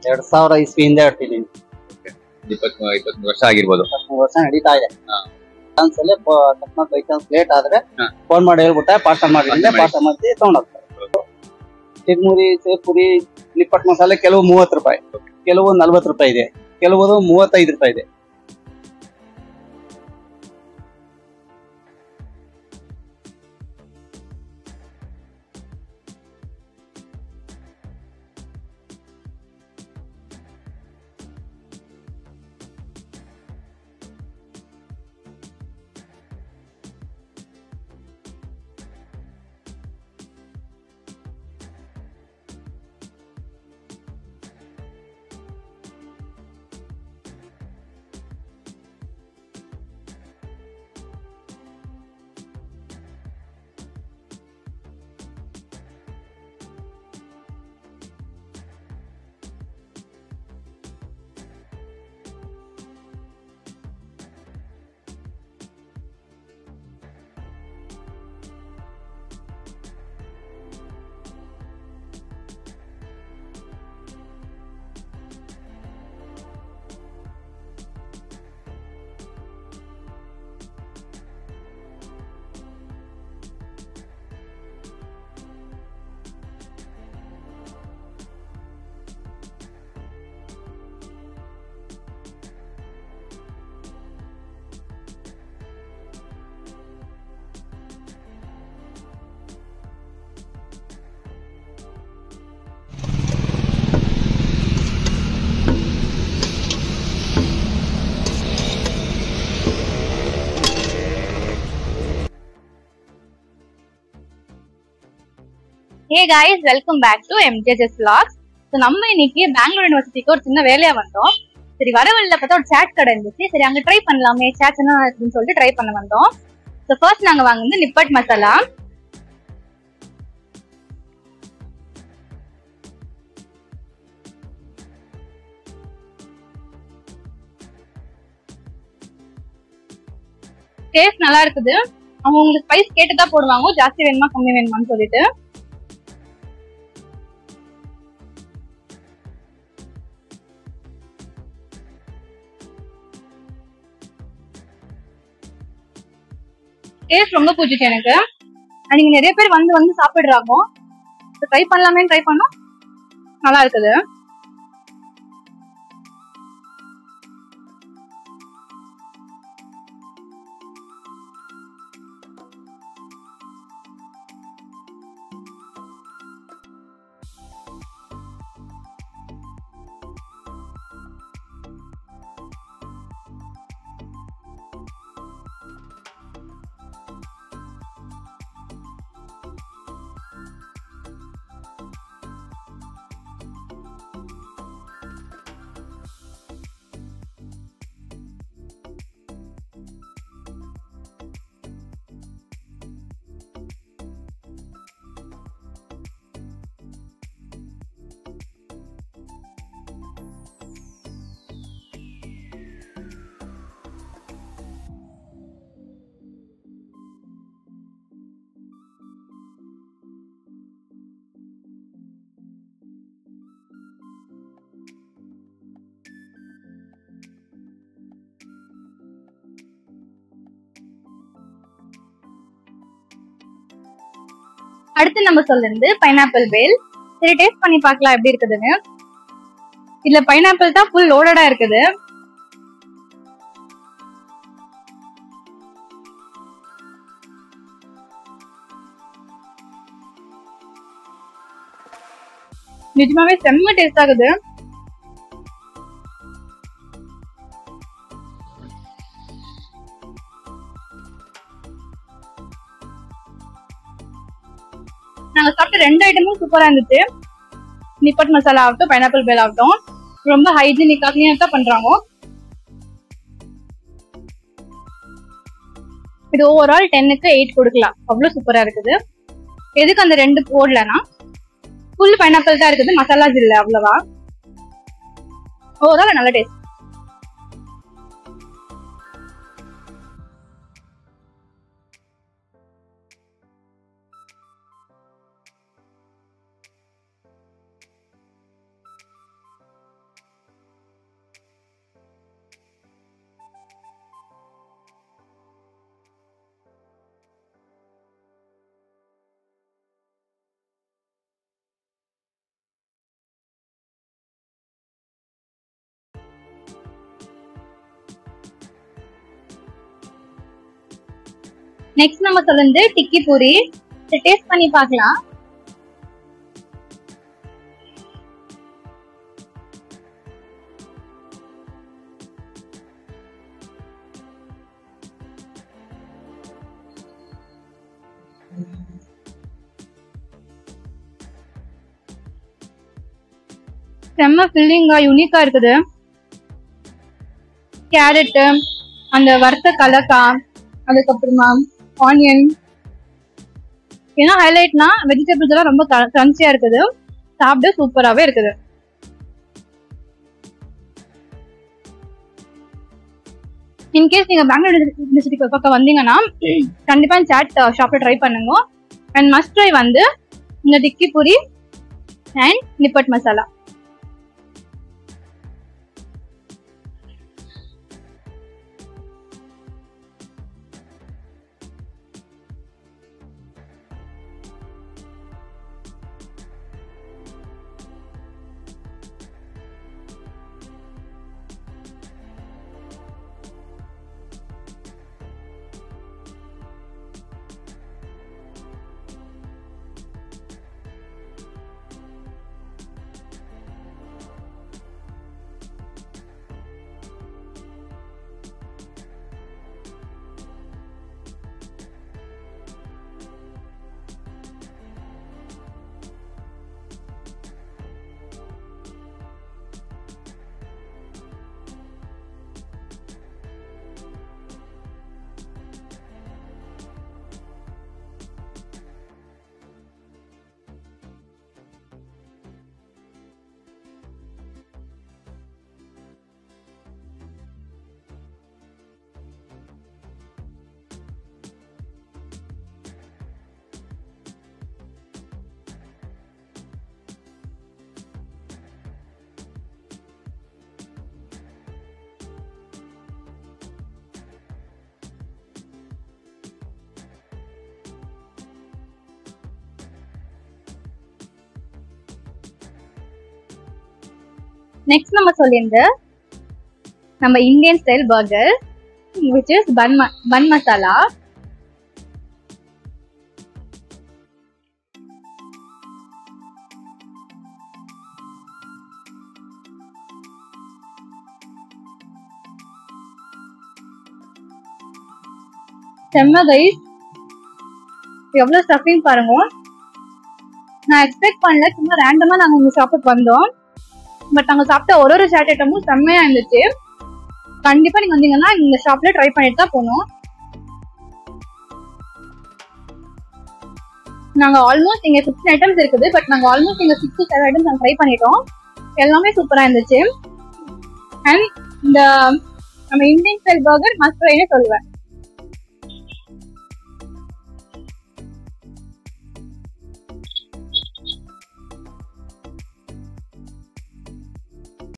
2000 ಇಸ್ವಿಯಿಂದ ಇಡ್ತಿದ್ದೀನಿ. 20 ವರ್ಷ ಆಗಿರ್ಬೋದು. 20 ವರ್ಷ ನಡೀತಾ ಇದೆ. ಒಂದ್ಸಲ ಅಕಸ್ಮಾತ್ ಬೈ ಚಾನ್ಸ್ ಲೇಟ್ ಆದ್ರೆ ಫೋನ್ ಮಾಡಿ ಹೇಳ್ಬಿಟ್ಟೆ ಪಾರ್ಸಲ್ ಮಾಡಿದ್ರೆ ಪಾರ್ಸಲ್ ಮಾಡಿ ತಗೊಂಡ್ ಹೋಗ್ತಾರೆ. ಚಿರ್ಮುರಿ, ಸೇಪುರಿ, ನಿಪ್ಪಟ್ಟು ಮಸಾಲೆ ಕೆಲವು 30 ರೂಪಾಯಿ, ಕೆಲವು 40 ರೂಪಾಯಿ ಇದೆ, ಕೆಲವು 35 ರೂಪಾಯಿ ಇದೆ. Hey guys, welcome back to MJ's Vlogs. So நம்ம இன்னைக்கு பெங்களூர் யூனிவர்சிட்டிக்கு ஒரு சின்ன வேலையா வந்தோம். சரி வர வழியில பார்த்தா ஒரு சாட் கடை இருந்துச்சு. சரி அங்க ட்ரை பண்ணலாமே சாட் என்ன இருக்குன்னு சொல்லிட்டு ட்ரை பண்ண வந்தோம். ஸோ ஃபர்ஸ்ட் நாங்க வாங்குனது நிப்பட் மசாலா. டேஸ்ட் நல்லா இருக்குது. அவங்க உங்களுக்கு ஸ்பைஸ் கேட்டுதான் போடுவாங்க, ஜாஸ்தி வேணுமா கம்மி வேணுமான்னு சொல்லிட்டு. டேஸ்ட் ரொம்ப பிடிச்சிச்சு எனக்கு. நீங்க நிறைய பேர் வந்து சாப்பிடுறாங்க. ட்ரை பண்ணலாமே ட்ரை பண்ணோம், நல்லா இருக்குது. அடுத்து நம்ம சொல்லுறது பைனாப்பிள் பேல். சரி டேஸ்ட் பண்ணி பார்க்கலாம் எப்படி இருக்குதுன்னு. இதுல பைனாப்பிள் தான் ஃபுல் லோடடா இருக்குது. நிஜமாவே செம்ம டேஸ்ட் ஆகுது. நாங்க சாப்பிட்ட ரெண்டு ஐட்டமும் சூப்பரா இருந்துச்சு. நிப்பட் மசாலா ஆகட்டும், பைனாப்பிள் பேல் ஆகட்டும், ரொம்ப ஹைஜீனிக்கா கிளீனா பண்றாங்க. இது ஓவரால் 10க்கு 8 கொடுக்கலாம், அவ்வளவு சூப்பரா இருக்குது. எதுக்கு அந்த ரெண்டு போடலன்னா ஃபுல் பைனாப்பிள் தான் இருக்குது, மசாலாஸ் இல்ல அவ்வளவா. ஓவரால் நல்ல டேஸ்ட். நெக்ஸ்ட் நம்ம சொல்லுது டிக்கி பூரி. டேஸ்ட் பண்ணி பார்க்கலாம். செம்ம ஃபில்லிங்கா யூனிக்கா இருக்குது. கேரட், அந்த வறுத்த கலக்காய், அதுக்கப்புறமா ஆனியன். ஏன்னா ஹைலைட்னா வெஜிடபிள்ஸ் எல்லாம் ரொம்ப கிரன்ச்சியா இருக்குது. சாப்பிட சூப்பராகவே இருக்குது. இன்கேஸ் நீங்க பெங்களூர் யூனிவர்சிட்டி பக்கம் வந்தீங்கன்னா கண்டிப்பா சாட் ஷாப்ல ட்ரை பண்ணுங்க. அண்ட் மஸ்ட் ட்ரை வந்து இந்த டிக்கி பூரி அண்ட் நிப்பட் மசாலா. நெக்ஸ்ட் நம்ம சொல்லியிருந்த நம்ம Indian style burger which is bun masala. செம்ம கைஸ், எவ்வளவு ஸ்டஃபிங் பாருங்க. நான் எக்ஸ்பெக்ட் பண்ணல, சும்மா ரேண்டமா நாங்க உங்க ஷாப்புக்கு வந்தோம். பட் நாங்க சாப்பிட்ட ஒரு சாட் ஐட்டமும் செம்மையா இருந்துச்சு. கண்டிப்பா நீங்க வந்தீங்கன்னா இந்த ஷாப்ல ட்ரை பண்ணிட்டு தான் போகணும். நாங்க ஆல்மோஸ்ட் இங்க 15 ஐட்டம்ஸ் இருக்குது. பட் நாங்க ஆல்மோஸ்ட் இங்க 6 to 7 ஐட்டம்ஸ் நாங்க ட்ரை பண்ணிட்டோம். எல்லாமே சூப்பரா இருந்துச்சு. அண்ட் இந்த நம்ம இந்தியன் ஸ்டைல் பர்கர் மஸ்ட் ட்ரைனே சொல்லுவேன்.